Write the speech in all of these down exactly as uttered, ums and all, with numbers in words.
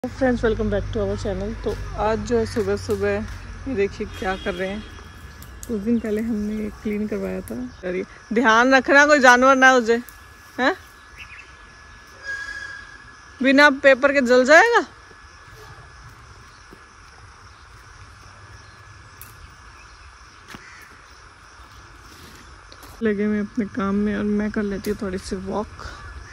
Friends welcome back to our channel. तो आज जो है सुबह सुबह ये देखिए क्या कर रहे हैं। कुछ दिन पहले हमने क्लीन करवाया था। अरे ध्यान रखना कोई जानवर ना हो जाए, हैं? बिना पेपर के जल जाएगा। लगे हुए अपने काम में और मैं कर लेती हूँ थोड़ी सी वॉक।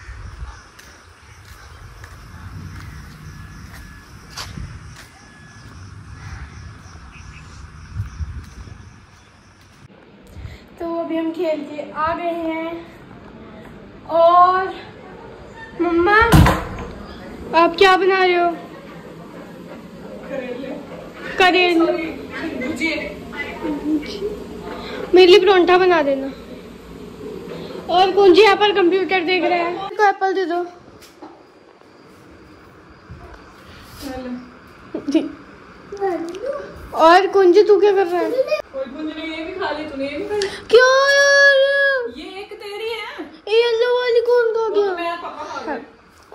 तो अभी हम खेल के आ गए हैं और मम्मा आप क्या बना रहे हो? करेले। मेरे लिए परोंठा बना देना। और कुंजी यहाँ पर कंप्यूटर देख रहा है। तो एप्पल दे दो। और कुंजी तू क्या कर रहा है? कोई कुंजी नहीं, ये भी खा ली तूने, ये भी खा ली। क्या यार? ये एक तेरी है। ये येलो वाली कौन खा गया? मैं पापा खा गए।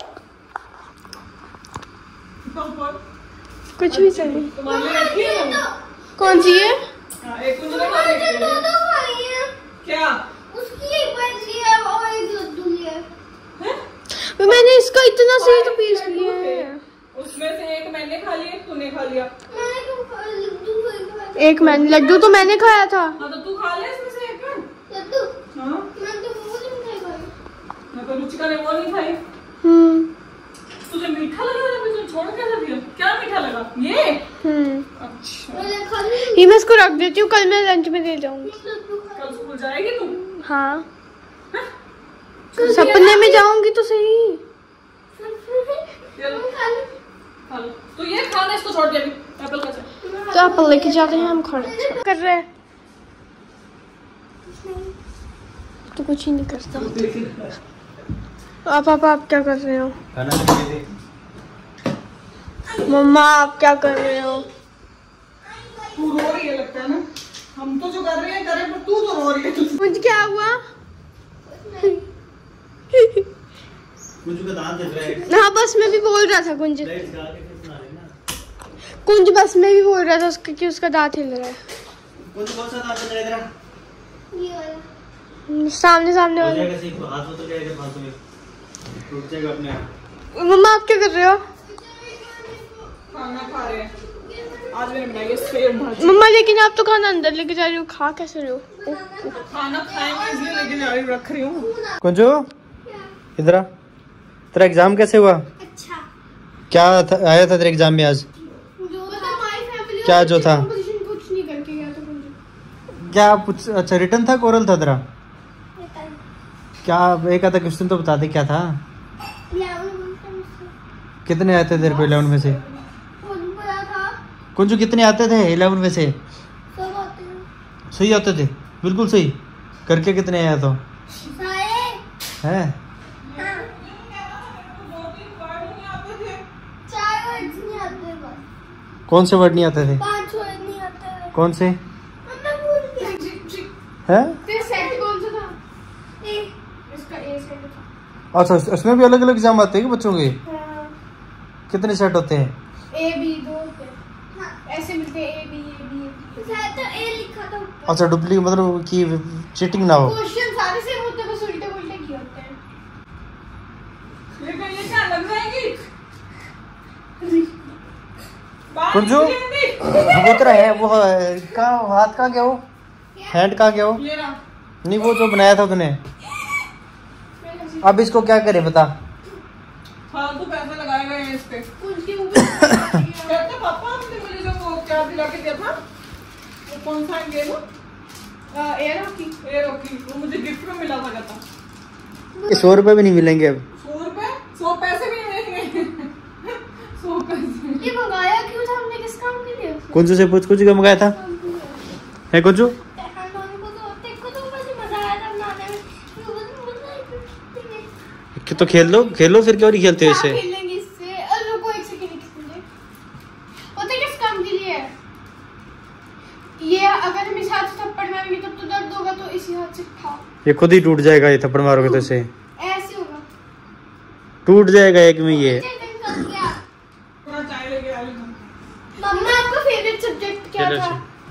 कुछ भी चाहिए। तुम्हारे लिए रखी है ना? कौन सी है? हाँ, एक कुंजी ने खा ली। क्या? उसकी एक बच लिया और एक लड्डू लिया। हैं? मैंने इसका इतना सही तो पीस लिया है। उसमें से एक मैंने खा लिया, एक तूने खा लिया। मैंने क्यों खा लड्डू? एक मैंने लड्डू तो मैंने खाया था। हाँ तो तू खा ले इसमें से एक। लड्डू? हाँ। मैं तो वो नहीं खाई। मैं तो रुचिका ने वो नहीं खाई। हम्म। तुझे मीठा लगा था, फिर छोड़ कैसे दिया? क्या मीठा लगा? ये? हम्म। अच्छा। ये मैं इसको रख देती हूँ, कल मैं लंच में दे जाऊंगी। कल स्कूल जाएगी तू? हाँ। सपने में जाऊंगी तो सही। तो ये खाना, इसको छोड़ दे अभी। एप्पल का चाहिए तो एप्पल लेके जाते हैं हम। खाना कर रहे हैं तो कुछ ही नहीं करता। आप पापा आप क्या कर रहे हो? मम्मा आप क्या कर रहे हो? तू रो रही है लगता है ना। हम तो जो कर रहे हैं करें, पर तू तो रो रही है। कुछ क्या हुआ? कुंज का दांत दिख रहा है। हाँ बस मैं भी बोल रहा था कुंज कुंज बस मैं भी बोल रहा था उसका कि उसका दांत हिल रहा है। कुंज कौन सा दांत है इधर? ये वाला सामने सामने वाला। हो जाएगा सही, हाथ में तो जाएगा, फालतू में टूट जाएगा अपने आप। मम्मा आप क्या कर रहे हो? खाना खा रहे हैं। आज मैंने बनाई है सेव भाजी। मम्मा लेकिन आप तो खाना अंदर लेके जा रही हो, खा कैसे रहे हो? खाना खाएंगे इसलिए लेके जा रही रख रही हूँ। कुंजू इधर आ, तेरा एग्जाम कैसे हुआ? अच्छा। क्या था, आया था तेरे एग्जाम में आज? जो था माय फैमिली। क्या जो था? कुछ नहीं करके गया था कुंज। क्या कुछ? अच्छा रिटर्न था, कोरल था तेरा? क्या एक आधा क्वेश्चन तो बता दे क्या था? कितने आते तेरे को इलेवन में से? कुंजू कितने आते थे इलेवन में से? सही आते थे, बिल्कुल सही। करके कितने आया तो है? कौन से वर्ड नहीं आते थे? पांच वर्ड नहीं आते थे। कौन से है? सेट कौन सा था? ए, इसका ए सेट था। अच्छा उसमें भी अलग अलग एग्जाम आते हैं कि बच्चों के? हाँ। कितने सेट होते हैं? ए बी दो होते हैं। हाँ। ऐसे मिलते हैं ए बी ए बी। शायद तो ए लिखा था ऊपर। अच्छा डुप्लीकेट मतलब कि चीटिंग ना हो। क्वेश्चन सारे सेम होते हैं, बस उल्टे उल्टे किए होते हैं। ये ये क्या लग जाएगी? कुंजू वो तेरा है वो कहाँ, हाथ कहाँ गया? वो हैंड कहाँ गया? वो ये ना नहीं, वो जो बनाया था तूने। अब इसको क्या करे बता? फालतू पैसे लगाए गए हैं इस पे। कुछ के ऊपर कहते पापा आपने मुझे जो वो क्या दिला के दिया था, वो कौन सा game? Air hockey. Air hockey, वो मुझे गिफ्ट में मिला था। कहता ये सौ रुपए भी नहीं मिलेंगे अब। सौ रुपए? सौ पैसे भी नहीं मिलेंगे। सौ पैसे ये मंगाया क्यों था हमने? किस काम के लिए? कुंजू से पूछ, कुछ क्या मंगाया था? है कुंजू? तो खेल लो खेल लो फिर, क्यों नहीं खेलते इसे? खेलेंगे इससे। रुको एक सेकंड मुझे पता है किस काम के लिए है ये। अगर हम इस हाथ से थप्पड़ मारेंगे तब तो दर्द होगा, तो इसी हाथ से खाओ। ये खुद ही टूट जाएगा, ये थप्पड़ मारोगे तो इसे ऐसे होगा, टूट जाएगा एक में ये। चाय लेके आ रही हूँ। मम्मा आपका फेवरेट सब्जेक्ट क्या चलो, था?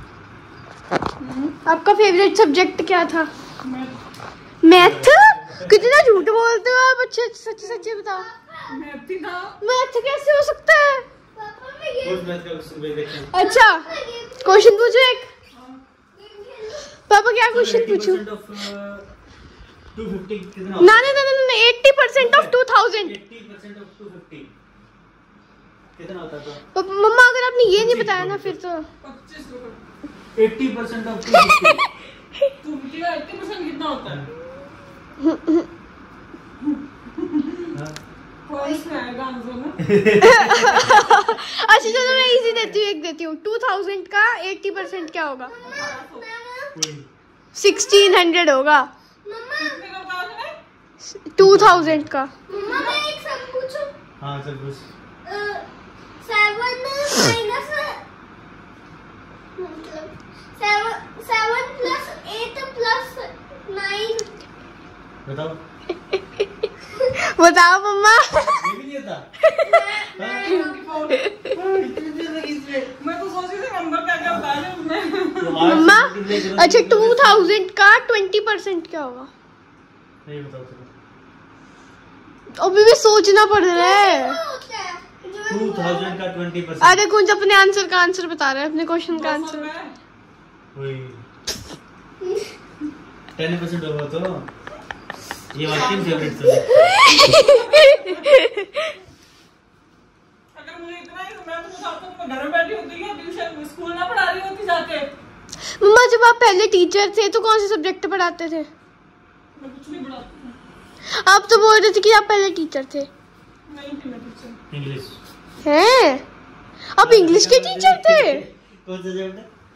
आपका फेवरेट सब्जेक्ट क्या था? मैथ। कितना झूठ बोलते हो आप, अच्छे सच्ची सच्ची बताओ। मैथ ही था। मैथ कैसे हो सकता है? उस मैथ का क्वेश्चन भेज देते हैं। अच्छा क्वेश्चन पूछो एक। पापा क्या क्वेश्चन पूछूं? टू फिफ्टी कितना? ना ना ना ना eighty percent of two thousand. Eighty percent of two fifty कितना होता था? पापा मम्मा अगर आपने ये नहीं बताया ना फिर तो पच्चीस रुपए। Eighty percent of two fifty two fifty का एट्टी परसेंट कितना होता है? फर्स्ट आएगा आंसर ना। अच्छा चलो मैं इजी देती हूँ, एक देती हूँ। टू थाउजेंड का एट्टी परसेंट क्या होगा? सिक्सटीन हंड्रेड होगा। कितने का बताया तुमने? टू थाउजेंड का। मम्मा मैं एक सम पूछूं? हाँ चल पूछ। Seven minus seven seven plus eight plus nine. बताओ। बताओ मम्मा। ये भी नहीं था। मैं तो सोच रही थी नंबर क्या क्या बता रही हूँ मैं। मम्मा अच्छा टू थाउजेंड का ट्वेंटी परसेंट क्या होगा? नहीं बताओ चलो। अभी भी सोचना पड़ रहा है। टू थाउजेंड का ट्वेंटी परसेंट। अरे कुछ अपने आंसर का आंसर बता रहे हैं, अपने क्वेश्चन का आंसर। वही टेन परसेंट होगा तो ये वाकई फेवरेट था। अगर मुझे इतना ही मैं तो चाहता हूँ मैं घर में बैठी होती या ट्यूशन स्कूल ना पढ़ा रही होती जाके। मम्मा जब आप पहले टीचर थे तो कौन से सब्जेक्ट पढ़ाते थे? मैं कुछ नहीं पढ़ाती। आप तो बोल रहे थे कि आप पहले टीचर थे। नहीं थी मैं टीचर। इंग्लिश हैं? आप इंग्लिश के टीचर थे? कौन सा सब्जेक्ट?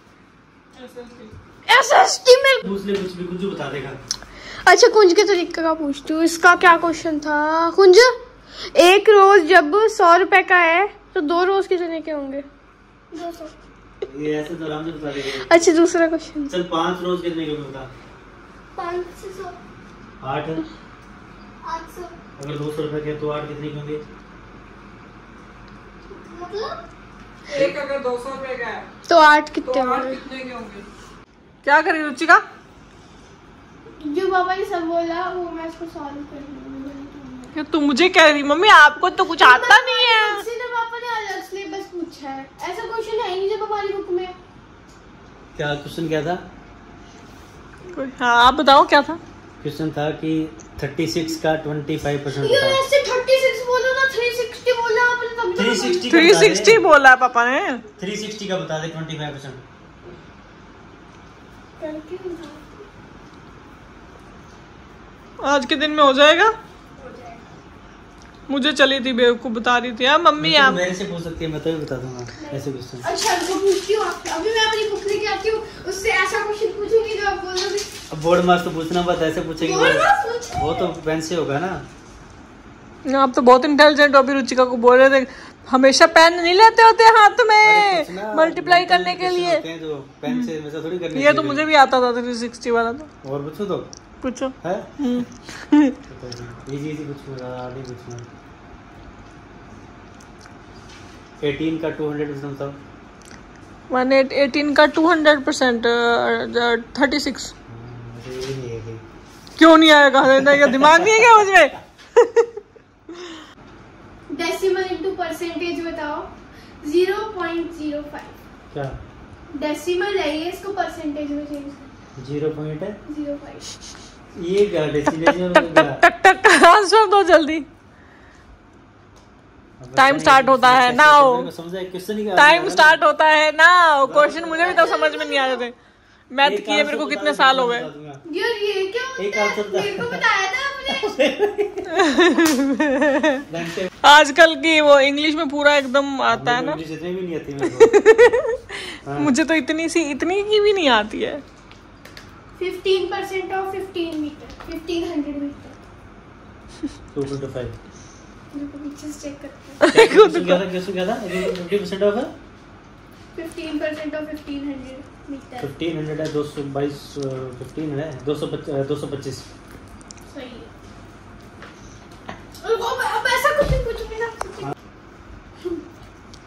एसएसटी में। पूछ ले कुछ भी, कुछ भी बता देगा। अच्छा कुंज के तरीके का पूछती हूँ। इसका क्या क्वेश्चन था? कुंज एक रोज जब सौ रुपए का है तो दो रोज कितने के होंगे? दो सौ। ये ऐसे तो आराम से बता देगा। अच्छा दूसरा क्वेश्चन। चल पांच रोज कितने के बता। पाँच सौ। आठ। आठ सौ। अगर दो सौ रुपए के तो आठ कितने के होंगे? मतलब एक अगर दो सौ रुपए का है तो आठ तो कितने आठ होंगे? कितने के होंगे? क्या करी रुचिका? जो पापा ने सब बोला वो मैं इसको सॉल्व कर रही क्या तू मुझे कह रही मम्मी आपको तो कुछ आता नहीं है। सीधे पापा ने अलग सिलेबस पूछा है, ऐसा क्वेश्चन है ही नहीं जब हमारी बुक में। क्या क्वेश्चन क्या था? हाँ आप बताओ क्या था? क्वेश्चन था कि थर्टी सिक्स का ट्वेंटी फाइव परसेंट ये ऐसे थर्टी सिक्स बोलो ना, थ्री सिक्सटी बोला आपने तभी तो थ्री सिक्सटी थ्री सिक्सटी बोला है पापा ने। थ्री सिक्सटी का बता दे ट्वेंटी फाइव परसेंट। आज के दिन में हो जाएगा। मुझे चली थी बेवकूफ बता रही थी यार मम्मी आप मेरे से पूछ सकती है, मैं तो भी बता दूंगा ऐसे क्वेश्चन। अच्छा तो पूछती हूँ आपसे, अभी मैं अपनी बुक लेके आती हूँ, उससे ऐसा क्वेश्चन पूछूंगी जो आप बोलोगे। अब बोर्ड मार्क्स तो पूछना बात ऐसे पूछेगी बोर्ड मार्क्स पूछे? वो तो पेन से होगा ना। आप तो बहुत इंटेलिजेंट हो। अभी रुचिका को बोल रहे थे हमेशा पेन नहीं लेते होते हाथ में मल्टीप्लाई करने के लिए। जो पेन से हमेशा थोड़ी करनी। ये तो मुझे भी आता था थ्री सिक्सटी वाला तो। और पूछो तो पूछो है इजी इजी पूछूंगा नहीं पूछना। एटीन का टू हंड्रेड परसेंट बताओ। वन एट एटीन का two hundred percent thirty six. क्यों नहीं आएगा? क्या दिमाग नहीं है क्या मुझे? डेसिमल इनटू परसेंटेज बताओ। Zero point zero five. क्या डेसिमल है ये, इसको परसेंटेज में चेंज कर। जीरो पॉइंट है ज़ीरो फाइव। ये क्या डेसिमल टक टक टक टक आंसर दो जल्दी। टाइम स्टार्ट होता है नाउ। टाइम स्टार्ट होता है नाउ। क्वेश्चन मुझे भी तो समझ में नहीं आ रहे थे। मैथ किए मेरे को कितने साल हो गए। यार ये क्या एक आंसर मेरे को बताया था आपने। आजकल की वो इंग्लिश में पूरा एकदम आता है ना। जितने भी नहीं आती मेरे को। मुझे तो इतनी सी इतनी की भी नहीं आती है। Fifteen percent of fifteen metre, fifteen hundred metre. Two point five. मेरे को पीछे से चेक करते क्या था कैसे क्या था? फिफ्टी परसेंट ऑफ है fifteen percent of fifteen hundred metre. Fifteen hundred है दो सौ बाईस फिफ्टीन है दो सौ दो सौ पच्चीस। सही है। अब अब ऐसा कुछ नहीं पूछूंगी ना।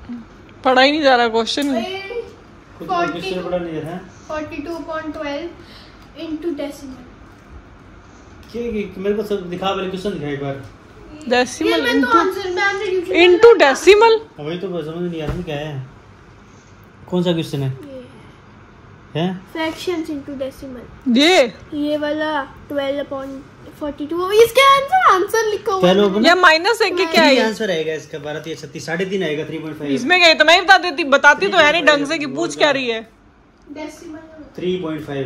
पढ़ा ही नहीं जा रहा क्वेश्चन। कुछ क्वेश्चन पढ़ा नहीं है। Forty two point twelve into decimal. क्या मेरे को सब दिखा, वाले क्वेश्चन दिखा एक बार। डेसिमल ये मैं तो आंसर मैम ने यूट्यूब इनटू डेसिमल। वही तो समझ नहीं आ रहा क्या है, कौन सा क्वेश्चन है? हैं फ्रैक्शंस इनटू डेसिमल। ये ये वाला ट्वेल्व अपॉन फोर्टी टू, इसके आंसर आंसर लिखा हुआ पहले है। या माइनस है कि क्या क्या है? आंसर आएगा इसका? बारह तीन छत्तीस, साढ़े तीन आएगा। थ्री पॉइंट फाइव इसमें क्या इतना ही बता देती, बताती तो है नहीं ढंग से कि पूछ क्या रही है। डेसिमल थ्री पॉइंट फाइव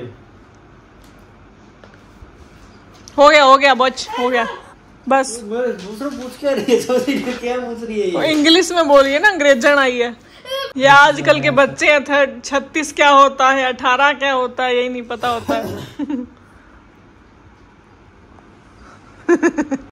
हो गया हो गया बच हो गया बस। दूसरा पूछ क्या रही है? समझ नहीं क्या पूछ रही है ये? इंग्लिश में बोलिए ना, अंग्रेजन आई है। ये आजकल के बच्चे हैं, छत्तीस क्या होता है, अठारह क्या होता है, यही नहीं पता होता है।